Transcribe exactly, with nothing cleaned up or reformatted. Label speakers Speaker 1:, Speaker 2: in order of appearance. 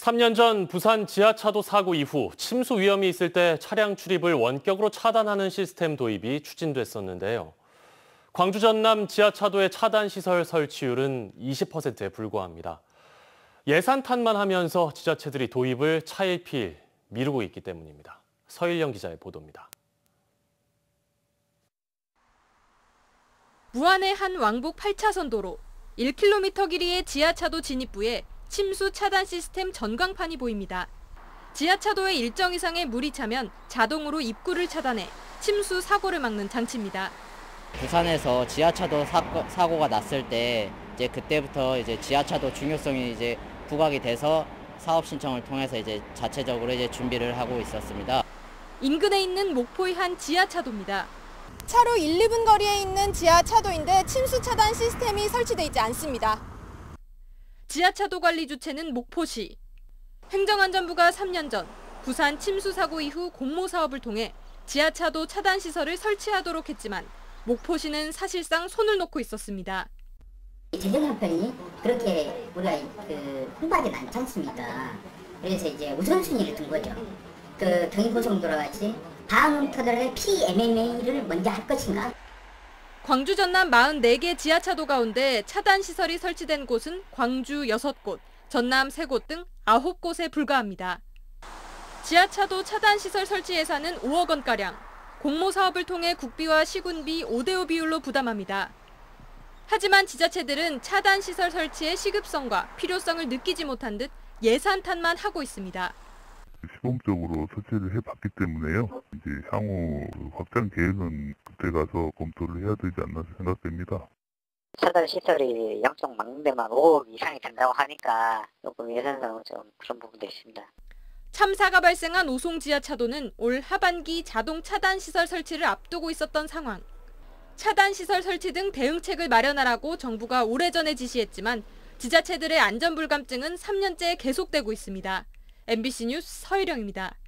Speaker 1: 삼 년 전 부산 지하차도 사고 이후 침수 위험이 있을 때 차량 출입을 원격으로 차단하는 시스템 도입이 추진됐었는데요. 광주 전남 지하차도의 차단 시설 설치율은 이십 퍼센트에 불과합니다. 예산 탓만 하면서 지자체들이 도입을 차일피일 미루고 있기 때문입니다. 서일영 기자의 보도입니다.
Speaker 2: 무안의 한 왕복 팔 차선 도로, 일 킬로미터 길이의 지하차도 진입부에 침수 차단 시스템 전광판이 보입니다. 지하차도에 일정 이상의 물이 차면 자동으로 입구를 차단해 침수 사고를 막는 장치입니다.
Speaker 3: 부산에서 지하차도 사고, 사고가 났을 때 이제 그때부터 이제 지하차도 중요성이 이제 부각이 돼서 사업 신청을 통해서 이제 자체적으로 이제 준비를 하고 있었습니다.
Speaker 2: 인근에 있는 목포의 한 지하차도입니다.
Speaker 4: 차로 일, 이 분 거리에 있는 지하차도인데 침수 차단 시스템이 설치돼 있지 않습니다.
Speaker 2: 지하차도 관리 주체는 목포시. 행정안전부가 삼 년 전 부산 침수 사고 이후 공모 사업을 통해 지하차도 차단 시설을 설치하도록 했지만 목포시는 사실상 손을 놓고 있었습니다.
Speaker 5: 재정 형편이 그렇게 우리가 그 홍보하지 않지 않습니까? 그래서 이제 우선순위를 둔 거죠. 그 경인고속도로 같이 다음 터널의 피엠엠에이를 먼저 할 것인가?
Speaker 2: 광주 전남 사십사 개 지하차도 가운데 차단 시설이 설치된 곳은 광주 여섯 곳, 전남 세 곳 등 아홉 곳에 불과합니다. 지하차도 차단 시설 설치 예산은 오억 원가량, 공모 사업을 통해 국비와 시군비 오 대 오 비율로 부담합니다. 하지만 지자체들은 차단 시설 설치의 시급성과 필요성을 느끼지 못한 듯 예산 탓만 하고 있습니다.
Speaker 6: 시범적으로 설치를 해봤기 때문에요. 이제 향후 확장 계획은 그때 가서 검토를 해야 되지 않나 생각됩니다.
Speaker 7: 차단 시설이 양쪽 막는 데만 오억 이상이 된다고 하니까 조금 예산상은 좀 그런 부분도 있습니다.
Speaker 2: 참사가 발생한 오송 지하차도는 올 하반기 자동 차단 시설 설치를 앞두고 있었던 상황. 차단 시설 설치 등 대응책을 마련하라고 정부가 오래전에 지시했지만 지자체들의 안전불감증은 삼 년째 계속되고 있습니다. 엠비씨 뉴스 서일영입니다.